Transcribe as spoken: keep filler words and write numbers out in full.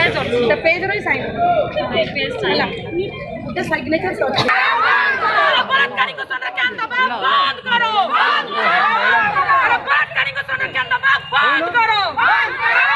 page ଅଛି page रो sign page sign उते सिग्नेचर ଅଛି बलात्कारी को सोना क्या दबा बंद करो बंद करो बलात्कारी को सोना क्या दबा बंद करो बंद करो